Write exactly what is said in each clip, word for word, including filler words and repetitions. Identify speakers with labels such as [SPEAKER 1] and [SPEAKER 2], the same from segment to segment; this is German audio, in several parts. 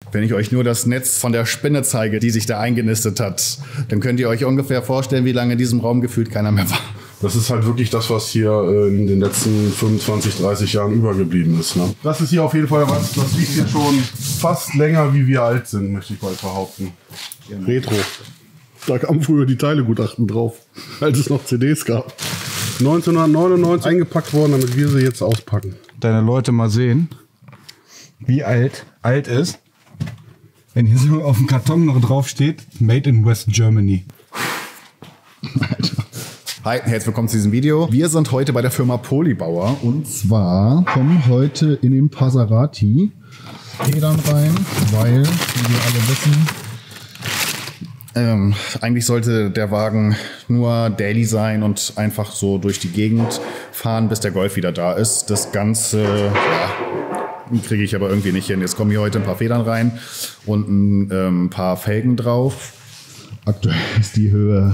[SPEAKER 1] Wenn ich euch nur das Netz von der Spinne zeige, die sich da eingenistet hat, dann könnt ihr euch ungefähr vorstellen, wie lange in diesem Raum gefühlt keiner mehr war.
[SPEAKER 2] Das ist halt wirklich das, was hier in den letzten fünfundzwanzig, dreißig Jahren übergeblieben ist. Ne? Das ist hier auf jeden Fall was, das liegt hier schon fast länger, wie wir alt sind, möchte ich bald behaupten.
[SPEAKER 3] Retro. Da kamen früher die Teilegutachten drauf, als es noch C Ds gab. neunzehnhundertneunundneunzig eingepackt worden, damit wir sie jetzt auspacken.
[SPEAKER 4] Deine Leute mal sehen, wie alt alt ist, wenn hier so auf dem Karton noch drauf steht, Made in West Germany.
[SPEAKER 1] Alter. Hi, herzlich willkommen zu diesem Video. Wir sind heute bei der Firma Polybauer und zwar kommen heute in den Passerati Federn rein, weil, wie wir alle wissen, ähm, eigentlich sollte der Wagen nur Daily sein und einfach so durch die Gegend fahren, bis der Golf wieder da ist. Das Ganze, ja, kriege ich aber irgendwie nicht hin. Jetzt kommen hier heute ein paar Federn rein und ein ähm, paar Felgen drauf. Aktuell ist die Höhe,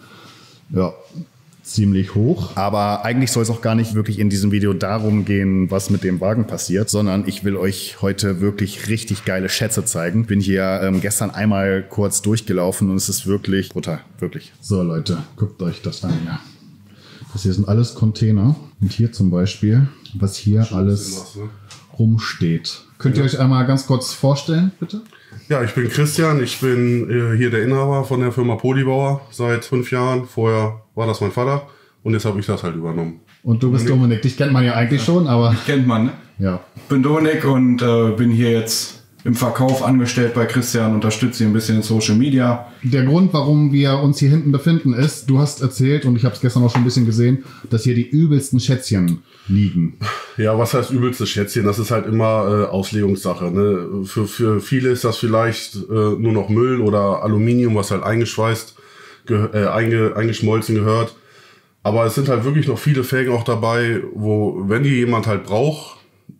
[SPEAKER 1] ja, ziemlich hoch. Aber eigentlich soll es auch gar nicht wirklich in diesem Video darum gehen, was mit dem Wagen passiert, sondern ich will euch heute wirklich richtig geile Schätze zeigen. Bin hier ähm, gestern einmal kurz durchgelaufen und es ist wirklich brutal, wirklich. So Leute, guckt euch das an hier. Das hier sind alles Container und hier zum Beispiel, was hier alles rumsteht. Könnt ihr euch einmal ganz kurz vorstellen, bitte?
[SPEAKER 2] Ja, ich bin Christian, ich bin äh, hier der Inhaber von der Firma Polybauer seit fünf Jahren. Vorher war das mein Vater und jetzt habe ich das halt übernommen.
[SPEAKER 1] Und du bist Dominik, dich kennt man ja eigentlich schon, aber...
[SPEAKER 4] Kennt man, ne?
[SPEAKER 1] Ja.
[SPEAKER 4] Ich bin Dominik und äh, bin hier jetzt im Verkauf angestellt bei Christian, unterstütze ihn ein bisschen in Social Media.
[SPEAKER 1] Der Grund, warum wir uns hier hinten befinden, ist, du hast erzählt, und ich habe es gestern auch schon ein bisschen gesehen, dass hier die übelsten Schätzchen liegen.
[SPEAKER 2] Ja, was heißt übelste Schätzchen? Das ist halt immer äh, Auslegungssache. Ne? Für, für viele ist das vielleicht äh, nur noch Müll oder Aluminium, was halt eingeschweißt, ge äh, einge eingeschmolzen gehört. Aber es sind halt wirklich noch viele Felgen auch dabei, wo, wenn die jemand halt braucht,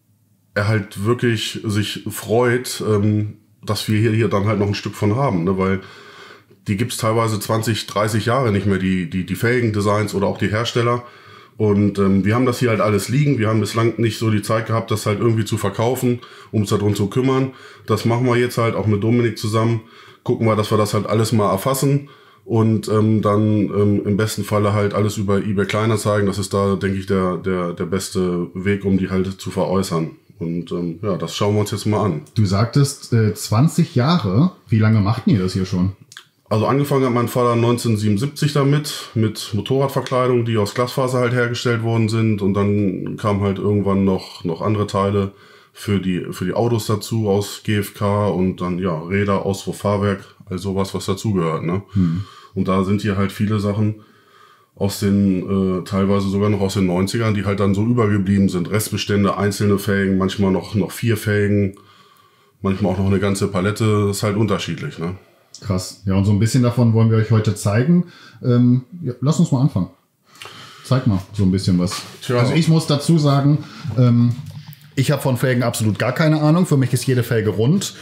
[SPEAKER 2] er halt wirklich sich freut, ähm, dass wir hier, hier dann halt noch ein Stück von haben, ne? Weil die gibt's teilweise zwanzig, dreißig Jahre nicht mehr, die, die, die Felgendesigns oder auch die Hersteller. Und ähm, wir haben das hier halt alles liegen. Wir haben bislang nicht so die Zeit gehabt, das halt irgendwie zu verkaufen, um uns darum zu kümmern. Das machen wir jetzt halt auch mit Dominik zusammen. Gucken wir, dass wir das halt alles mal erfassen und ähm, dann ähm, im besten Falle halt alles über eBay Kleinanzeigen. Das ist da, denke ich, der, der, der beste Weg, um die halt zu veräußern. Und ähm, ja, das schauen wir uns jetzt mal an.
[SPEAKER 1] Du sagtest äh, zwanzig Jahre. Wie lange macht ihr das hier schon?
[SPEAKER 2] Also angefangen hat mein Vater neunzehnhundertsiebenundsiebzig damit, mit Motorradverkleidung, die aus Glasfaser halt hergestellt worden sind. Und dann kamen halt irgendwann noch, noch andere Teile für die, für die Autos dazu aus G F K und dann ja Räder, Auspuff, Fahrwerk, all sowas, was dazugehört. Ne? Hm. Und da sind hier halt viele Sachen aus den, äh, teilweise sogar noch aus den neunzigern, die halt dann so übergeblieben sind. Restbestände, einzelne Felgen, manchmal noch, noch vier Felgen, manchmal auch noch eine ganze Palette. Das ist halt unterschiedlich, ne?
[SPEAKER 1] Krass. Ja, und so ein bisschen davon wollen wir euch heute zeigen. Ähm, ja, lass uns mal anfangen. Zeig mal so ein bisschen was. Tja. Also ich muss dazu sagen, ähm, ich habe von Felgen absolut gar keine Ahnung. Für mich ist jede Felge rund.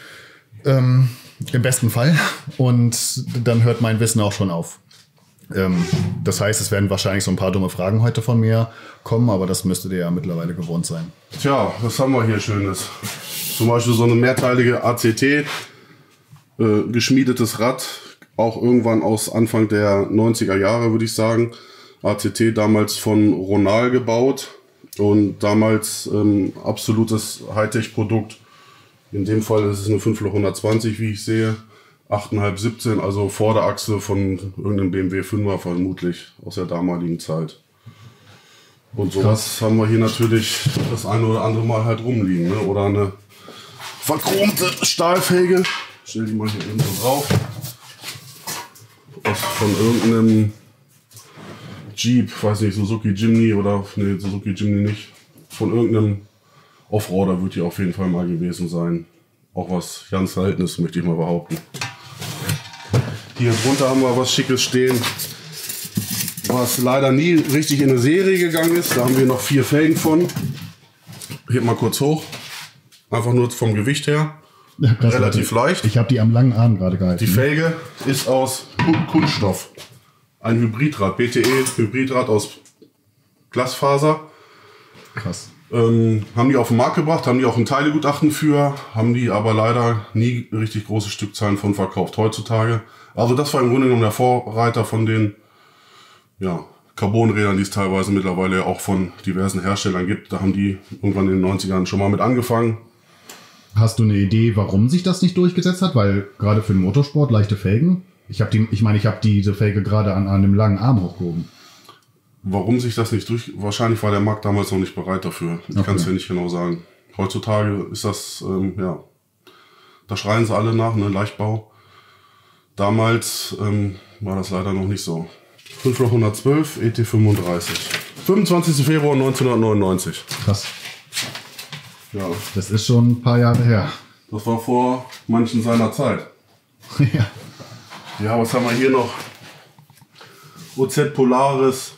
[SPEAKER 1] Ähm, im besten Fall. Und dann hört mein Wissen auch schon auf. Ähm, das heißt, es werden wahrscheinlich so ein paar dumme Fragen heute von mir kommen, aber das müsstet ihr ja mittlerweile gewohnt sein.
[SPEAKER 2] Tja, was haben wir hier Schönes? Zum Beispiel so eine mehrteilige A C T, äh, geschmiedetes Rad, auch irgendwann aus Anfang der neunziger Jahre, würde ich sagen. A C T damals von Ronal gebaut und damals ähm, absolutes Hightech-Produkt. In dem Fall ist es eine fünf Loch hundertzwanzig, wie ich sehe. acht Komma fünf siebzehn, also Vorderachse von irgendeinem B M W fünfer vermutlich aus der damaligen Zeit. Und sowas Krass. Haben wir hier natürlich das eine oder andere Mal halt rumliegen, ne? Oder eine verchromte Stahlfelge. Ich stell die mal hier eben so drauf. Aus, von irgendeinem Jeep, weiß nicht, Suzuki Jimny oder, ne, Suzuki Jimny nicht. Von irgendeinem Offroader wird die auf jeden Fall mal gewesen sein. Auch was ganz Seltenes, möchte ich mal behaupten. Hier drunter haben wir was Schickes stehen, was leider nie richtig in eine Serie gegangen ist. Da haben wir noch vier Felgen von. Heb mal kurz hoch. Einfach nur vom Gewicht her.
[SPEAKER 1] Ja, krass,
[SPEAKER 2] relativ
[SPEAKER 1] Leute.
[SPEAKER 2] leicht.
[SPEAKER 1] Ich habe die am langen Arm gerade gehalten.
[SPEAKER 2] Die Felge ist aus Kunststoff. Ein Hybridrad, B T E Hybridrad aus Glasfaser.
[SPEAKER 1] Krass.
[SPEAKER 2] Ähm, haben die auf den Markt gebracht, haben die auch ein Teilegutachten für, haben die aber leider nie richtig große Stückzahlen von verkauft heutzutage. Also das war im Grunde genommen der Vorreiter von den ja, Carbonrädern, die es teilweise mittlerweile auch von diversen Herstellern gibt. Da haben die irgendwann in den neunzigern schon mal mit angefangen.
[SPEAKER 1] Hast du eine Idee, warum sich das nicht durchgesetzt hat? Weil gerade für den Motorsport leichte Felgen. Ich habe die, ich meine, ich habe diese Felge gerade an, an einem langen Arm hochgehoben.
[SPEAKER 2] Warum sich das nicht durch... Wahrscheinlich war der Markt damals noch nicht bereit dafür. Ich
[SPEAKER 1] Okay.
[SPEAKER 2] kann es ja nicht genau sagen. Heutzutage ist das, ähm, ja... Da schreien sie alle nach, ne? Leichtbau. Damals ähm, war das leider noch nicht so. fünf Loch hundertzwölf, E T fünfunddreißig. fünfundzwanzigster Februar neunzehnhundertneunundneunzig.
[SPEAKER 1] Krass.
[SPEAKER 2] Ja,
[SPEAKER 1] Das ist schon ein paar Jahre her.
[SPEAKER 2] das war vor manchen seiner Zeit.
[SPEAKER 1] Ja.
[SPEAKER 2] Ja, was haben wir hier noch? O Z Polaris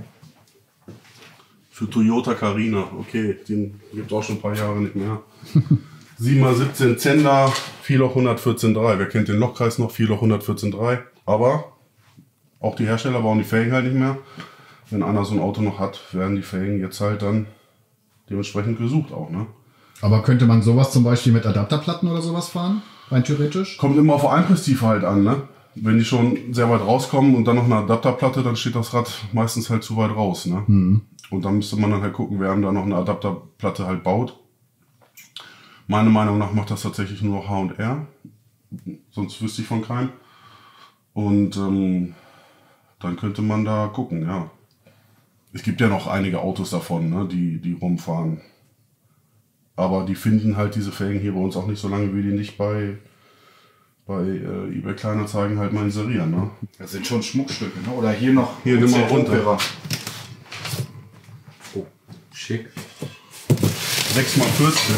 [SPEAKER 2] für Toyota Carina. Okay, den gibt es auch schon ein paar Jahre nicht mehr. sieben mal siebzehn Zender, vier Loch hundertvierzehn Komma drei. Wer kennt den Lochkreis noch? vier Loch hundertvierzehn Komma drei. Aber auch die Hersteller bauen die Felgen halt nicht mehr. Wenn einer so ein Auto noch hat, werden die Felgen jetzt halt dann dementsprechend gesucht auch, ne?
[SPEAKER 1] Aber könnte man sowas zum Beispiel mit Adapterplatten oder sowas fahren? Rein theoretisch?
[SPEAKER 2] Kommt immer auf Einpresstiefe halt an, ne? Wenn die schon sehr weit rauskommen und dann noch eine Adapterplatte, dann steht das Rad meistens halt zu weit raus, ne?
[SPEAKER 1] Mhm.
[SPEAKER 2] Und dann müsste man dann halt gucken, wer da noch eine Adapterplatte halt baut. Meiner Meinung nach macht das tatsächlich nur noch H und R. Sonst wüsste ich von keinem. Und ähm, dann könnte man da gucken, ja. Es gibt ja noch einige Autos davon, ne, die, die rumfahren. Aber die finden halt diese Felgen hier bei uns auch nicht so lange, wie die nicht bei, bei äh, eBay Kleinanzeigen halt mal inserieren. Ne?
[SPEAKER 4] Das sind schon Schmuckstücke, ne? Oder hier noch.
[SPEAKER 2] Hier, nimm mal runter.
[SPEAKER 4] Opera. Oh, schick.
[SPEAKER 2] sechs mal vierzehn.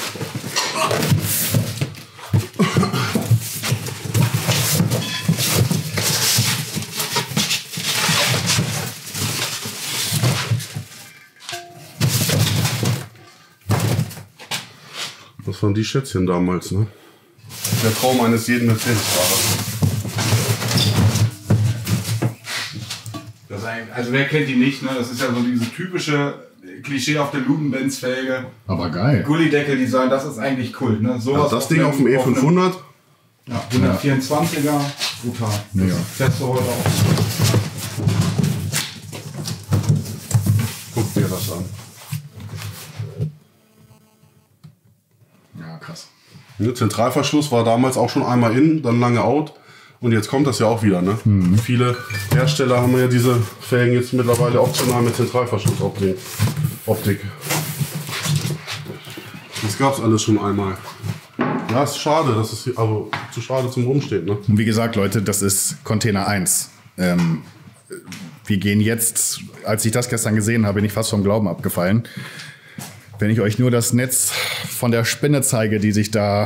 [SPEAKER 2] Das waren die Schätzchen damals, ne? Der Traum eines jeden Mercedes-Fahrers.
[SPEAKER 4] Das ist eigentlich, also wer kennt die nicht, ne? Das ist ja so diese typische klischeehafte Ludenbenz-Felge.
[SPEAKER 1] Aber geil.
[SPEAKER 4] Gullideckel-Design, das ist eigentlich Kult, ne? Sowas
[SPEAKER 2] Also das
[SPEAKER 4] auf
[SPEAKER 2] Ding
[SPEAKER 4] einem-
[SPEAKER 2] auf dem E fünfhundert.
[SPEAKER 4] Ja, hundertvierundzwanziger, brutal.
[SPEAKER 1] Ja.
[SPEAKER 4] Das fährst du heute auch.
[SPEAKER 2] Guck dir das an.
[SPEAKER 1] Ja, krass.
[SPEAKER 2] Ne, Zentralverschluss war damals auch schon einmal in, dann lange out. Und jetzt kommt das ja auch wieder. Ne? Mhm. Viele Hersteller haben ja diese Felgen jetzt mittlerweile optional mit Zentralverschlussoptik. Optik. Das gab es alles schon einmal. Ja, ist schade, das ist also zu schade zum Rumstehen. Ne?
[SPEAKER 1] Und wie gesagt, Leute, das ist Container eins. Ähm, wir gehen jetzt, als ich das gestern gesehen habe, bin ich fast vom Glauben abgefallen. Wenn ich euch nur das Netz von der Spinne zeige, die sich da,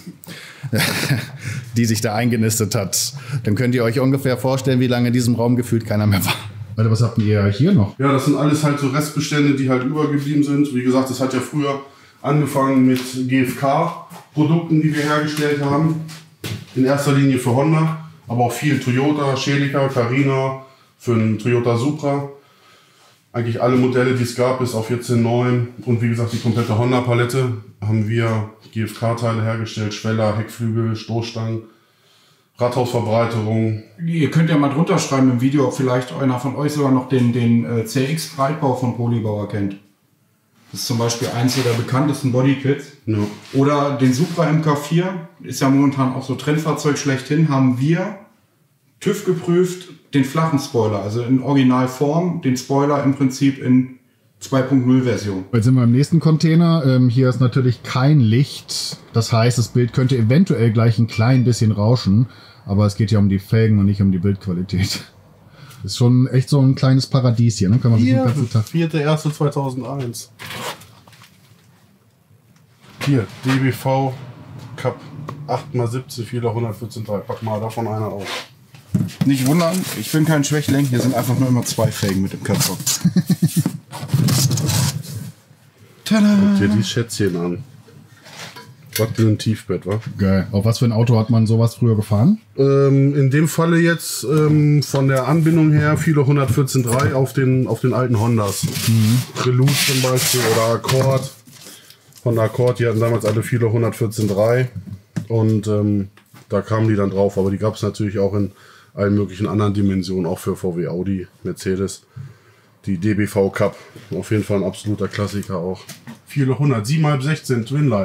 [SPEAKER 1] die sich da eingenistet hat, dann könnt ihr euch ungefähr vorstellen, wie lange in diesem Raum gefühlt keiner mehr war. Alter, was habt ihr hier noch?
[SPEAKER 2] Ja, das sind alles halt so Restbestände, die halt übergeblieben sind. Wie gesagt, das hat ja früher angefangen mit G F K-Produkten, die wir hergestellt haben. In erster Linie für Honda, aber auch viel Toyota, Celica, Carina, für einen Toyota Supra. Eigentlich alle Modelle, die es gab, bis auf jetzt den neuen. Und wie gesagt, die komplette Honda-Palette haben wir G F K-Teile hergestellt. Schweller, Heckflügel, Stoßstangen, Rathausverbreiterung.
[SPEAKER 4] Ihr könnt ja mal drunter schreiben im Video, ob vielleicht einer von euch sogar noch den, den äh, C X-Breitbau von Polybauer kennt. Das ist zum Beispiel eins der bekanntesten Bodykits.
[SPEAKER 2] Ja.
[SPEAKER 4] Oder den Supra M K vier, ist ja momentan auch so Trendfahrzeug schlechthin, haben wir TÜV geprüft, den flachen Spoiler, also in Originalform, den Spoiler im Prinzip in zwei Punkt null Version.
[SPEAKER 1] Jetzt sind wir im nächsten Container. Ähm, hier ist natürlich kein Licht. Das heißt, das Bild könnte eventuell gleich ein klein bisschen rauschen. Aber es geht ja um die Felgen und nicht um die Bildqualität. Ist schon echt so ein kleines Paradies hier, ne? Kann man sich den
[SPEAKER 2] Hier,
[SPEAKER 1] ganzen Tag...
[SPEAKER 2] vierte erste zweitausendeins. Hier, D B V Cup acht mal siebzehn, vier Loch hundertvierzehn Komma drei. Pack mal davon einer auf.
[SPEAKER 4] Nicht wundern, ich bin kein Schwächling, hier sind einfach nur immer zwei Felgen mit dem Karton.
[SPEAKER 2] Guck dir die Schätzchen an. Praktisch ein Tiefbett, wa?
[SPEAKER 1] Geil. Auf was für ein Auto hat man sowas früher gefahren?
[SPEAKER 2] Ähm, in dem Falle jetzt ähm, von der Anbindung her viele hundertvierzehn Punkt drei auf den, auf den alten Hondas. Mhm. Prelude zum Beispiel oder Accord. Honda Accord, die hatten damals alle viele hundertvierzehn Punkt drei und ähm, da kamen die dann drauf. Aber die gab es natürlich auch in allen möglichen anderen Dimensionen, auch für V W, Audi, Mercedes. Die D B V Cup, auf jeden Fall ein absoluter Klassiker auch. Viele hundert, sieben Komma fünf sechzehn Twinlight.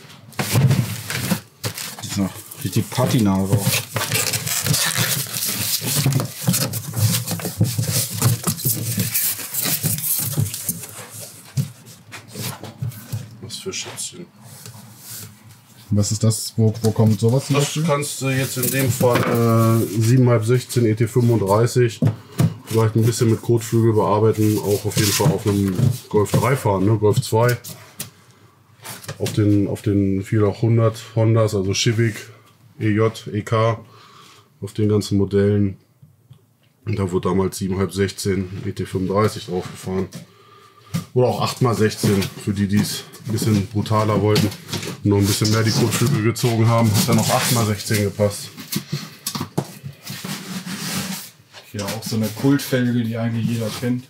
[SPEAKER 4] Das ist noch richtig Patina drauf.
[SPEAKER 2] Was für Schätzchen.
[SPEAKER 1] Was ist das? Wo, wo kommt sowas zum
[SPEAKER 2] Das
[SPEAKER 1] Beispiel?
[SPEAKER 2] kannst du jetzt in dem Fall äh, sieben Komma fünf sechzehn E T fünfunddreißig. Vielleicht ein bisschen mit Kotflügel bearbeiten. Auch auf jeden Fall auf einem Golf drei fahren, ne? Golf zwei. Auf den, auf den vierhundert Hondas, also Civic, E J, E K, auf den ganzen Modellen. Und da wurde damals sieben Komma fünf sechzehn E T fünfunddreißig drauf gefahren. Oder auch acht mal sechzehn, für die, die es ein bisschen brutaler wollten und noch ein bisschen mehr die Kotflügel gezogen haben, hat dann auch acht mal sechzehn gepasst.
[SPEAKER 4] Hier auch so eine Kultfelge, die eigentlich jeder kennt.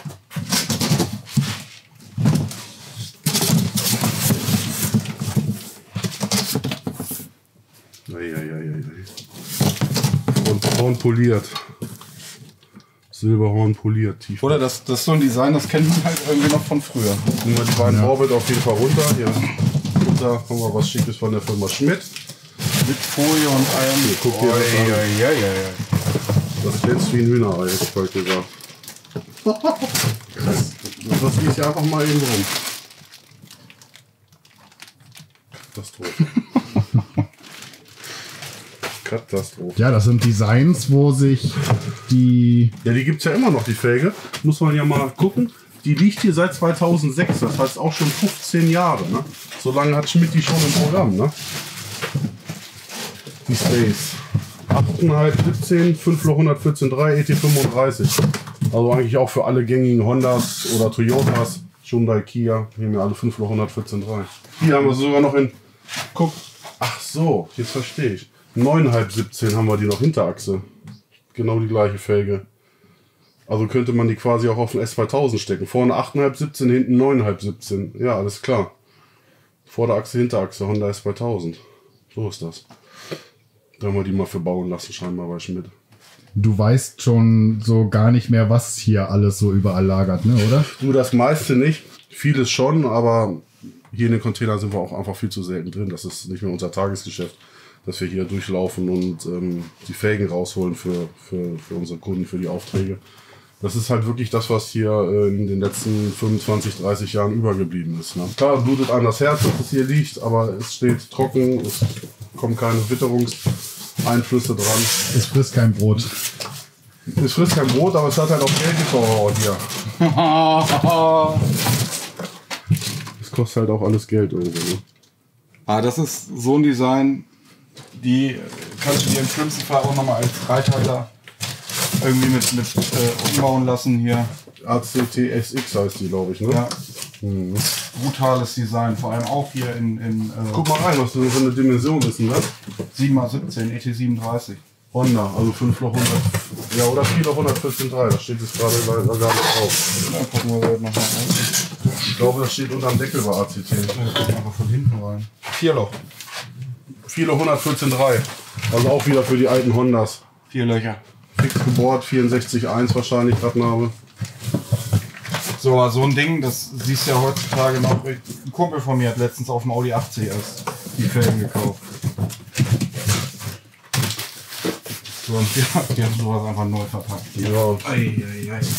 [SPEAKER 2] Eieieiei. Und Horn poliert. Silberhorn poliert. Tief.
[SPEAKER 4] Oder das, das ist so ein Design, das kennt man halt irgendwie noch von früher.
[SPEAKER 2] Nehmen wir die beiden ja. Orbit auf jeden Fall runter. Hier runter haben wir was Schickes von der Firma Schmidt.
[SPEAKER 4] Mit Folie und allem.
[SPEAKER 2] Hier, guck dir
[SPEAKER 4] oh,
[SPEAKER 2] das an.
[SPEAKER 4] Ja, ja, ja, ja.
[SPEAKER 2] Das glänzt wie ein Hühnerei, hätte ich bald gesagt. Das, das liegt ja einfach mal eben rum. Katastrophe. Katastrophe.
[SPEAKER 1] Ja, das sind Designs, wo sich die...
[SPEAKER 2] Ja, die gibt es ja immer noch, die Felge. Muss man ja mal gucken. Die liegt hier seit zweitausendsechs, das heißt auch schon fünfzehn Jahre. Ne? So lange hat Schmidt die schon im Programm. Ne? Die Space. acht Komma fünf siebzehn, fünf Loch hundertvierzehn Punkt drei, E T fünfunddreißig. Also eigentlich auch für alle gängigen Hondas oder Toyotas, Hyundai, Kia. Hier haben wir alle fünf Loch hundertvierzehn Punkt drei. Hier haben wir sogar noch in... Guck. Ach so, jetzt verstehe ich. neun Komma fünf siebzehn haben wir die noch Hinterachse. Genau die gleiche Felge. Also könnte man die quasi auch auf den S zweitausend stecken. Vorne acht Komma fünf siebzehn, hinten neun Komma fünf siebzehn. Ja, alles klar. Vorderachse, Hinterachse, Honda S zweitausend. So ist das. Da haben wir die mal für bauen lassen, scheinbar bei Schmidt.
[SPEAKER 1] Du weißt schon so gar nicht mehr, was hier alles so überall lagert, ne, oder?
[SPEAKER 2] Du, das meiste nicht. Vieles schon, aber hier in den Containern sind wir auch einfach viel zu selten drin. Das ist nicht mehr unser Tagesgeschäft, dass wir hier durchlaufen und ähm, die Felgen rausholen für, für, für unsere Kunden, für die Aufträge. Das ist halt wirklich das, was hier äh, in den letzten fünfundzwanzig, dreißig Jahren übergeblieben ist. Ne? Klar, blutet einem das Herz, dass es hier liegt, aber es steht trocken, es kommen keine Witterungseinflüsse dran.
[SPEAKER 1] Es frisst kein Brot.
[SPEAKER 2] Es frisst kein Brot, aber es hat halt auch Geld gekauft hier. Es kostet halt auch alles Geld irgendwo. Ne?
[SPEAKER 4] Ah, das ist so ein Design, die kannst du dir im schlimmsten Fall auch nochmal als Dreiteiler irgendwie mit, mit äh, umbauen lassen hier.
[SPEAKER 2] A C T S X heißt die, glaube ich, ne?
[SPEAKER 4] Ja.
[SPEAKER 2] Mhm.
[SPEAKER 4] Brutales Design, vor allem auch hier in, in äh,
[SPEAKER 2] Guck mal rein, was für eine Dimension ist denn das?
[SPEAKER 4] sieben mal siebzehn, E T siebenunddreißig.
[SPEAKER 2] Honda, also fünf Loch hundert. Ja, oder vier Loch hundertvierzehn Punkt drei, das steht jetzt gerade gar nicht drauf.
[SPEAKER 4] Ja, gucken wir nochmal rein.
[SPEAKER 2] Ich glaube, das steht unterm Deckel bei A C T.
[SPEAKER 4] Ja, gucken einfach von hinten rein. Vier Loch.
[SPEAKER 2] vier Loch hundertvierzehn Punkt drei. Also auch wieder für die alten Hondas.
[SPEAKER 4] Vier Löcher.
[SPEAKER 2] Fix gebohrt, vierundsechzig Komma eins wahrscheinlich, Radnabe.
[SPEAKER 4] So, so ein Ding, das siehst du ja heutzutage noch. Ein Kumpel von mir hat letztens auf dem Audi acht C erst die Felgen gekauft. So, und die, die haben sowas einfach neu verpackt.
[SPEAKER 2] Ja,
[SPEAKER 4] Ei, ei, ei.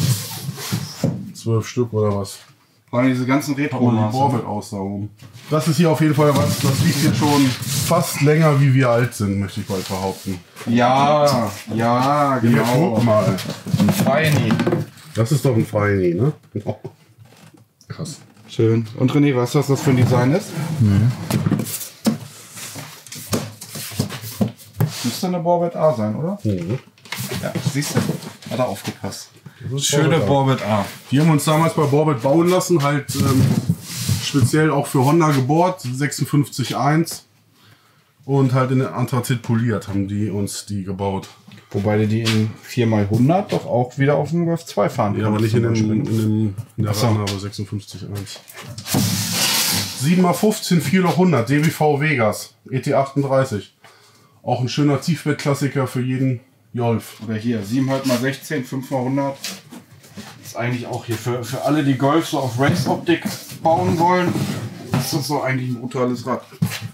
[SPEAKER 2] zwölf Stück oder was.
[SPEAKER 4] Vor allem diese ganzen
[SPEAKER 2] Die
[SPEAKER 4] Retro-Maße.
[SPEAKER 2] Bohrwelt-Aussaugung. Das ist hier auf jeden Fall was, das liegt hier schon fast länger, wie wir alt sind, möchte ich bald behaupten.
[SPEAKER 4] Ja, ja,
[SPEAKER 2] Hier,
[SPEAKER 4] genau.
[SPEAKER 2] guck mal.
[SPEAKER 4] Ein Feini.
[SPEAKER 2] Das ist doch ein Feini, ne?
[SPEAKER 1] Krass.
[SPEAKER 4] Schön. Und René, weißt du, was das für ein Design ist?
[SPEAKER 1] Nee.
[SPEAKER 4] Müsste eine Borbet A sein, oder?
[SPEAKER 2] Mhm.
[SPEAKER 4] Ja, siehst du? Hat er aufgepasst.
[SPEAKER 2] Das ist
[SPEAKER 4] Schöne
[SPEAKER 2] Borbet A.
[SPEAKER 4] Borbet A.
[SPEAKER 2] Die haben uns damals bei Borbet bauen lassen, halt ähm, speziell auch für Honda gebohrt, sechsundfünfzig eins. Und halt in den Anthrazit poliert haben die uns die gebaut.
[SPEAKER 4] Wobei du die in vier mal hundert doch auch wieder auf dem Golf zwei fahren
[SPEAKER 2] Ja, aber nicht in, dem, in, dem, in der
[SPEAKER 4] Ach so.
[SPEAKER 2] Rahmenhabe sechsundfünfzig eins. sieben mal fünfzehn, vier Loch hundert, D B V Vegas, E T achtunddreißig. Auch ein schöner Tiefbettklassiker für jeden Golf.
[SPEAKER 4] Oder hier, sieben mal sechzehn, fünf mal hundert. Ist eigentlich auch hier für, für alle, die Golf so auf Race-Optik bauen wollen, ist das so eigentlich ein brutales Rad.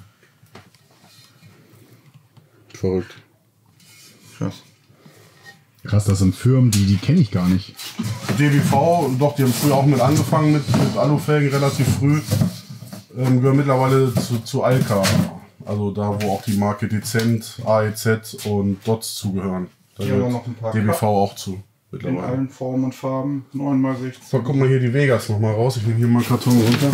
[SPEAKER 2] Verrückt.
[SPEAKER 4] Krass.
[SPEAKER 1] Krass, das sind Firmen, die, die kenne ich gar nicht.
[SPEAKER 2] D B V, doch, die haben früher auch mit angefangen mit, mit Alufelgen, relativ früh. Ähm, gehören mittlerweile zu, zu Alka. Also da, wo auch die Marke Dezent, A E Z und Dots zugehören. Da
[SPEAKER 4] Hier haben wir
[SPEAKER 2] gehört
[SPEAKER 4] noch ein paar
[SPEAKER 2] D B V
[SPEAKER 4] Cup.
[SPEAKER 2] auch zu.
[SPEAKER 4] In
[SPEAKER 2] Mittlerweile.
[SPEAKER 4] allen Formen und Farben, neun mal sechzehn.
[SPEAKER 2] So, guck mal hier die Vegas noch mal raus. Ich nehme hier mal einen Karton runter.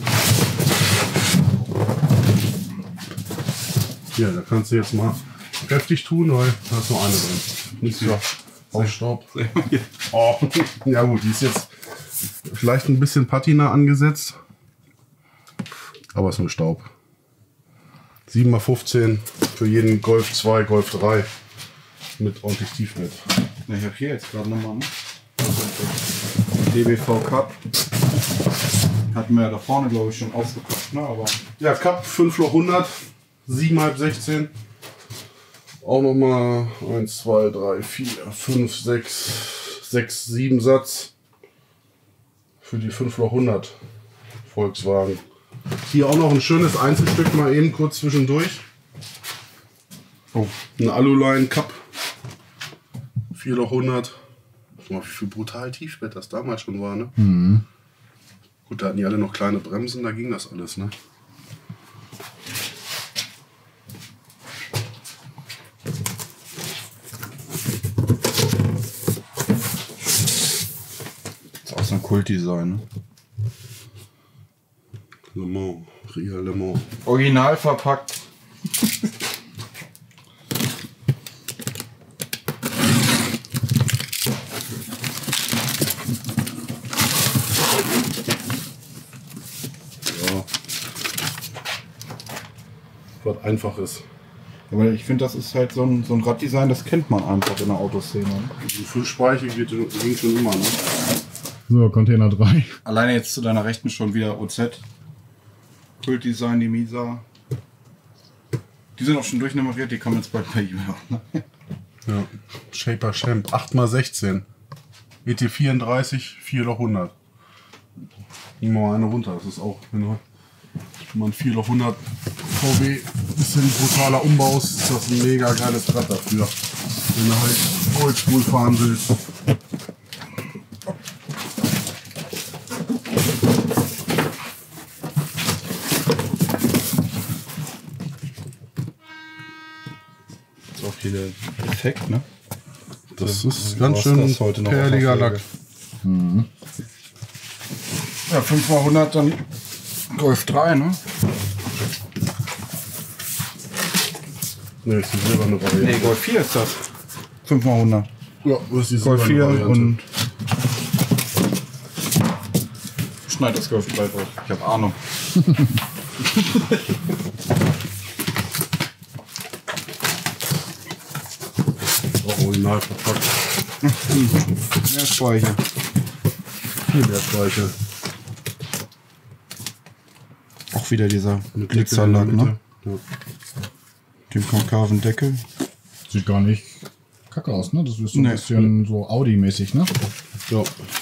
[SPEAKER 2] Hier, da kannst du jetzt mal kräftig tun, weil da ist nur eine drin. Nicht so Ausstaub. Oh. Ja gut, die ist jetzt vielleicht ein bisschen Patina angesetzt. Aber es ist nur Staub. sieben mal fünfzehn für jeden Golf zwei, Golf drei. Mit ordentlich Tiefbett.
[SPEAKER 4] Ne, ich habe hier jetzt gerade nochmal, ne? D B V Cup. Hatten wir ja da vorne, glaube ich, schon ausgepackt, ne? Aber
[SPEAKER 2] Ja, Cup fünf Loch hundert, sieben mal sechzehn. Auch nochmal eins, zwei, drei, vier, fünf, sechs, sechs, sieben Satz für die fünf Loch hundert Volkswagen. Hier auch noch ein schönes Einzelstück mal eben kurz zwischendurch.
[SPEAKER 4] oh,
[SPEAKER 2] Ein Aluline Cup. vier Loch hundert. Guck mal, wie viel brutal Tiefbett das damals schon war, ne?
[SPEAKER 1] Mhm.
[SPEAKER 2] Gut, da hatten die alle noch kleine Bremsen, da ging das alles, ne?
[SPEAKER 4] ist auch so ein Kultdesign, ne?
[SPEAKER 2] Le Mans, Ria Le Mans.
[SPEAKER 4] Original verpackt.
[SPEAKER 2] Ja. Was einfach ist.
[SPEAKER 4] Aber ich finde, das ist halt so ein, so ein Raddesign, das kennt man einfach in der Autoszene. Ne?
[SPEAKER 2] Die Füllspeiche geht ging schon immer, ne?
[SPEAKER 1] So, Container drei.
[SPEAKER 4] Alleine jetzt zu deiner Rechten schon wieder O Z. Kultdesign, die Misa. Die sind auch schon durchnummeriert, die kommen jetzt bald per E-Mail. Ne?
[SPEAKER 2] Ja. Shaper Champ, acht mal sechzehn. E T vierunddreißig, vier Loch hundert. Nimm mal eine runter, das ist auch, wenn du- wenn man vier Loch hundert V W, bisschen brutaler Umbau ist, ist das ein mega geiles Rad dafür. Wenn du halt Oldschool fahren willst.
[SPEAKER 4] Ist auch hier der Effekt, ne?
[SPEAKER 2] Das
[SPEAKER 4] So,
[SPEAKER 2] ist
[SPEAKER 4] du
[SPEAKER 2] ganz
[SPEAKER 4] hast
[SPEAKER 2] schön
[SPEAKER 4] das heute noch
[SPEAKER 2] perliger
[SPEAKER 4] auf der
[SPEAKER 2] Lack.
[SPEAKER 4] Ja, fünf mal hundert, dann Golf drei, ne?
[SPEAKER 2] Ne, ist die silberne Variante.
[SPEAKER 4] Nee, Golf vier ist das. fünf mal hundert.
[SPEAKER 2] Ja, das ist die
[SPEAKER 4] Golf
[SPEAKER 2] silberne
[SPEAKER 4] vier
[SPEAKER 2] Variante.
[SPEAKER 4] und schneid das Golf drei drauf. Ich habe Ahnung.
[SPEAKER 2] Auch original verpackt.
[SPEAKER 4] Mehr Speicher.
[SPEAKER 2] Viel mehr Speicher.
[SPEAKER 4] Auch wieder dieser
[SPEAKER 2] Mit
[SPEAKER 4] Glitzerlack,
[SPEAKER 2] Deckel in der
[SPEAKER 4] ne?
[SPEAKER 2] Mitte.
[SPEAKER 4] Den konkaven Deckel.
[SPEAKER 1] Sieht gar nicht kacke aus, ne? Das ist so ein
[SPEAKER 4] Nee.
[SPEAKER 1] bisschen so Audi-mäßig, ne?
[SPEAKER 2] Ja. Ja.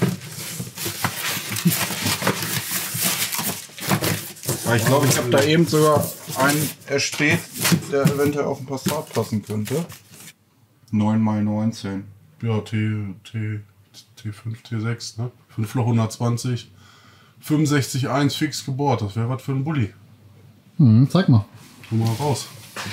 [SPEAKER 4] Aber ich glaube, ich habe da eben sogar einen erspäht, der eventuell auf den Passat passen könnte. neun mal neunzehn.
[SPEAKER 2] Ja, T, T, T fünf, T sechs, ne? fünf Loch hundertzwanzig. fünfundsechzig eins fix gebohrt. Das wäre was für ein Bulli.
[SPEAKER 1] Hm, zeig mal.
[SPEAKER 2] Komm mal raus.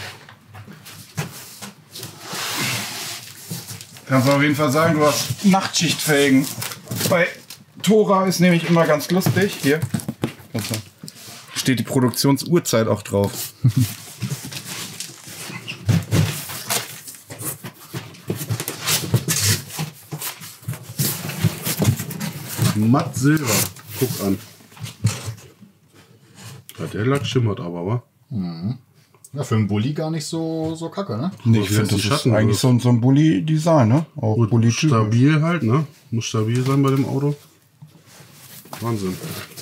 [SPEAKER 4] Kannst du auf jeden Fall sagen, du hast Nachtschichtfelgen. Bei Tora ist nämlich immer ganz lustig. Hier. Kannst du- Steht die Produktionsuhrzeit auch drauf.
[SPEAKER 2] Matt Silber. Guck an. Ja, der Lack schimmert aber, wa?
[SPEAKER 1] Ja, für einen Bulli gar nicht so, so kacke, ne?
[SPEAKER 4] Nee, ich finde, das ist eigentlich so ein, so ein Bulli-Design, ne? Auch
[SPEAKER 2] Gut,
[SPEAKER 4] Bulli-typisch.
[SPEAKER 2] stabil halt, ne? Muss stabil sein bei dem Auto. Wahnsinn.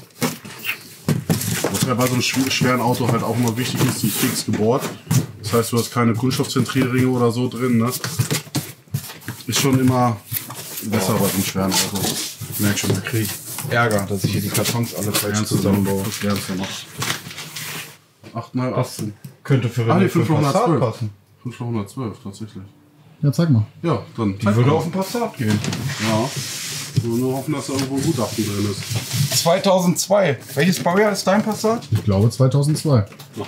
[SPEAKER 2] Was ja bei so einem schw- schweren Auto halt auch immer wichtig ist, die ist fix gebohrt. Das heißt, du hast keine Kunststoffzentrierringe oder so drin, ne? Ist schon immer besser bei so einem schweren Auto. Ich merk schon, da krieg ich
[SPEAKER 4] Ärger, dass ich hier die Kartons alle falsch zusammenbaue.
[SPEAKER 2] Das lernst du noch. acht mal achtzehn.
[SPEAKER 4] Könnte für
[SPEAKER 2] Ah,
[SPEAKER 4] René
[SPEAKER 2] nee,
[SPEAKER 4] für
[SPEAKER 2] fünfhundertzwölf.
[SPEAKER 4] Passat passen.
[SPEAKER 2] fünfhundertzwölf, tatsächlich.
[SPEAKER 1] Ja, zeig mal.
[SPEAKER 2] Ja, dann.
[SPEAKER 4] Die würde auf den Passat gehen.
[SPEAKER 2] Ja. Nur hoffen, dass da irgendwo ein Gutachten drin ist.
[SPEAKER 4] zweitausendzwei. Welches Baujahr ist dein Passat?
[SPEAKER 1] Ich glaube zweitausendzwei.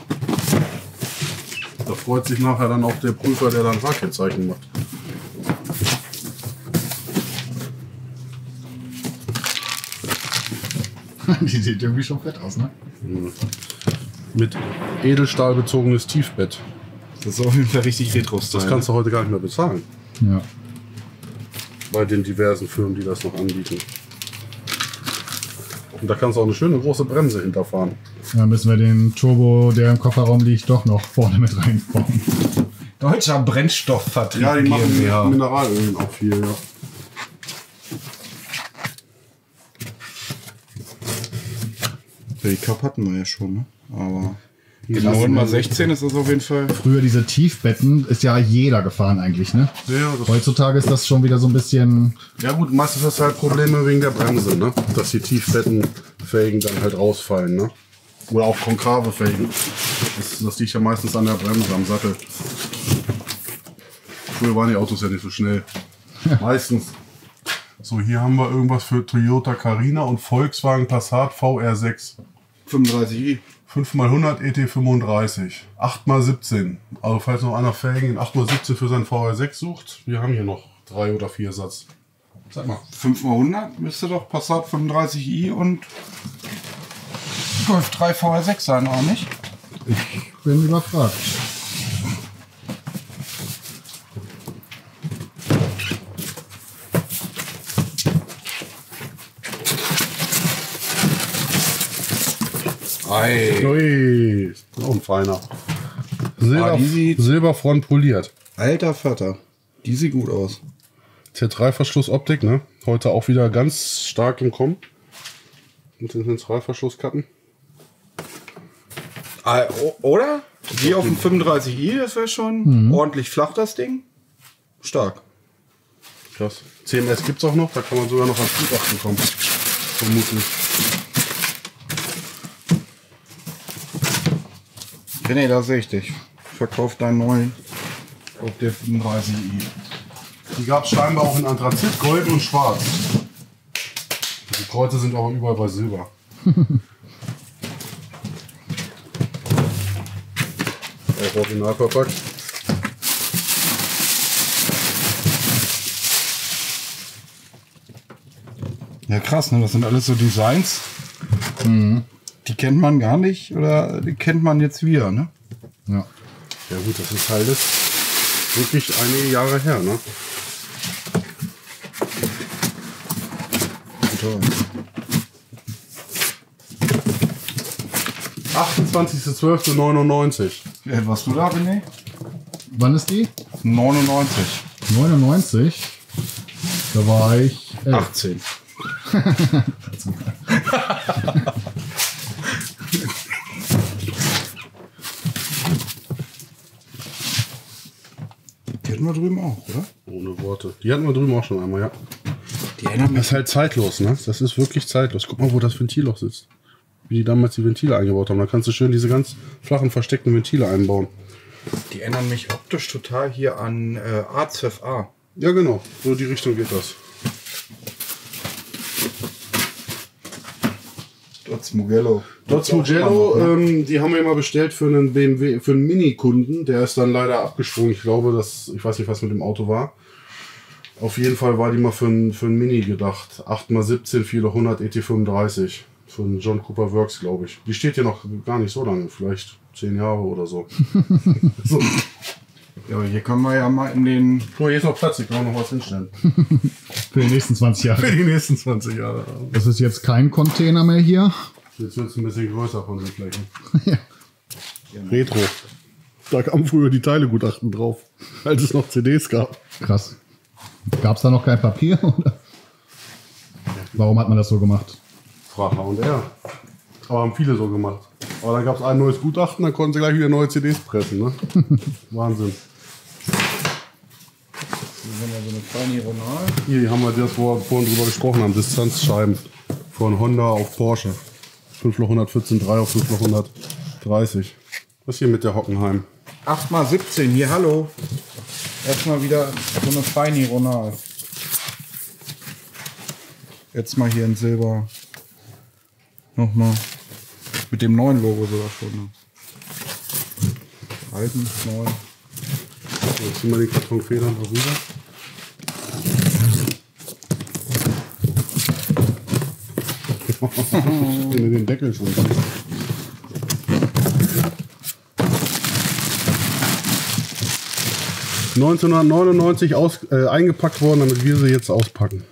[SPEAKER 2] Da freut sich nachher dann auch der Prüfer, der dann Fahrkennzeichen macht.
[SPEAKER 1] Die sieht irgendwie schon fett aus, ne?
[SPEAKER 2] Mit Edelstahl bezogenes Tiefbett.
[SPEAKER 4] Das ist auf jeden Fall richtig Retro-Style.
[SPEAKER 2] Das kannst du heute gar nicht mehr bezahlen.
[SPEAKER 1] Ja.
[SPEAKER 2] Bei den diversen Firmen, die das noch anbieten. Und da kannst du auch eine schöne große Bremse hinterfahren.
[SPEAKER 1] Dann müssen wir den Turbo, der im Kofferraum liegt, doch noch vorne mit reinbauen.
[SPEAKER 4] Deutscher Brennstoffvertrieb.
[SPEAKER 2] Ja, die machen
[SPEAKER 4] GmbH.
[SPEAKER 2] mit Mineralöl auch viel, ja.
[SPEAKER 4] Die Cup hatten wir ja schon, ne? Aber mit neun mal sechzehn ist das auf jeden Fall.
[SPEAKER 1] Früher diese Tiefbetten ist ja jeder gefahren eigentlich, ne?
[SPEAKER 2] Ja, das
[SPEAKER 1] Heutzutage ist das schon wieder so ein bisschen...
[SPEAKER 2] ja gut, meistens hast du halt Probleme wegen der Bremse, ne? Dass die Tiefbettenfelgen dann halt rausfallen, ne? Oder auch konkave Felgen. Das, das liegt ja meistens an der Bremse, am Sattel. Früher waren die Autos ja nicht so schnell. Meistens. So, hier haben wir irgendwas für Toyota Carina und Volkswagen Passat V R sechs.
[SPEAKER 4] fünfunddreißig i.
[SPEAKER 2] fünf mal hundert E T fünfunddreißig. acht mal siebzehn. Also falls noch einer Felgen in acht mal siebzehn für seinen V R sechs sucht, wir haben hier noch drei oder vier Satz. Sag mal.
[SPEAKER 4] fünf mal hundert müsste doch Passat fünfunddreißig i und Golf drei V R sechs sein, auch nicht?
[SPEAKER 1] Ich bin überfragt.
[SPEAKER 4] Ei.
[SPEAKER 2] Ui, auch ein feiner. Silber,
[SPEAKER 4] Ah, die sieht-
[SPEAKER 2] Silberfront poliert.
[SPEAKER 4] Alter Vater. Die sieht gut aus.
[SPEAKER 2] Z drei Verschlussoptik, ne? Heute auch wieder ganz stark im Kommen. Mit den Z drei Verschlusskappen.
[SPEAKER 4] Ah, o- oder? Wie auf dem fünfunddreißig i, das wäre schon ordentlich flach, das Ding. Stark.
[SPEAKER 2] Krass. C M S gibt's auch noch, da kann man sogar noch ans Gutachten kommen. Vermutlich.
[SPEAKER 4] René, da sehe ich dich. Verkauf deinen neuen auf der fünfunddreißig i.
[SPEAKER 2] Die gab's scheinbar auch in Anthrazit, Gold und Schwarz. Die Kreuze sind aber überall bei Silber. Auch original verpackt.
[SPEAKER 4] Ja, krass, ne? Das sind alles so Designs. Die kennt man gar nicht oder die kennt man jetzt wieder, ne?
[SPEAKER 1] Ja.
[SPEAKER 2] Ja gut, das ist halt wirklich einige Jahre her, ne?
[SPEAKER 4] Toll.
[SPEAKER 2] achtundzwanzigster zwölfter neunundneunzig.
[SPEAKER 4] Wie alt warst du da, René?
[SPEAKER 1] Wann ist die?
[SPEAKER 4] neunundneunzig.
[SPEAKER 1] neunundneunzig. Da war ich elf.
[SPEAKER 4] achtzehn. Die hatten wir drüben auch, oder?
[SPEAKER 2] Ohne Worte. Die hatten wir drüben auch schon einmal, ja.
[SPEAKER 4] Die erinnern
[SPEAKER 2] Das ist halt zeitlos, ne? Das ist wirklich zeitlos. Guck mal, wo das Ventilloch sitzt. Wie die damals die Ventile eingebaut haben. Da kannst du schön diese ganz flachen, versteckten Ventile einbauen.
[SPEAKER 4] Die erinnern mich optisch total hier an äh, A zwölf A.
[SPEAKER 2] Ja, genau. So die Richtung geht das.
[SPEAKER 4] Dodge Mugello.
[SPEAKER 2] Dodge Mugello, ähm, die haben wir mal bestellt für einen B M W, für einen Mini-Kunden. Der ist dann leider abgesprungen. Ich glaube, dass, ich weiß nicht, was mit dem Auto war. Auf jeden Fall war die mal für einen, für einen Mini gedacht. acht mal siebzehn, vierhundert E T fünfunddreißig. Von John Cooper Works, glaube ich. Die steht hier noch gar nicht so lange. Vielleicht zehn Jahre oder so. So.
[SPEAKER 4] Ja, aber hier können wir ja mal in den...
[SPEAKER 2] Guck mal, hier ist noch Platz. Ich kann noch was hinstellen.
[SPEAKER 1] Für die nächsten zwanzig Jahre.
[SPEAKER 2] Für die nächsten zwanzig Jahre.
[SPEAKER 1] Das ist jetzt kein Container mehr hier.
[SPEAKER 2] Jetzt wird es ein bisschen größer von den Flächen.
[SPEAKER 1] Ja.
[SPEAKER 3] Retro. Da kamen früher die Teilegutachten drauf, als es noch C Ds gab.
[SPEAKER 1] Krass. Gab es da noch kein Papier? Oder? Warum hat man das so gemacht?
[SPEAKER 2] Frag H und R. Aber haben viele so gemacht. Aber dann gab es ein neues Gutachten, dann konnten sie gleich wieder neue C Ds pressen. Ne? Wahnsinn.
[SPEAKER 4] Hier haben wir so eine kleine Ronal.
[SPEAKER 2] Hier haben wir das, wo wir vorhin drüber gesprochen haben, Distanzscheiben von Honda auf Porsche. fünf Loch hundertvierzehn Punkt drei auf fünf Loch hundertdreißig. Was hier mit der Hockenheim?
[SPEAKER 4] acht mal siebzehn, hier, hallo. Erstmal wieder so eine feine Ronal. Jetzt mal hier in Silber. Nochmal. Mit dem neuen Logo sogar schon. Ne? Alten, neuen.
[SPEAKER 2] So, jetzt ziehen wir die Kartonfedern darüber. Wenn du den Deckel schon siehst. neunzehnhundertneunundneunzig aus, äh, eingepackt worden, damit wir sie jetzt auspacken.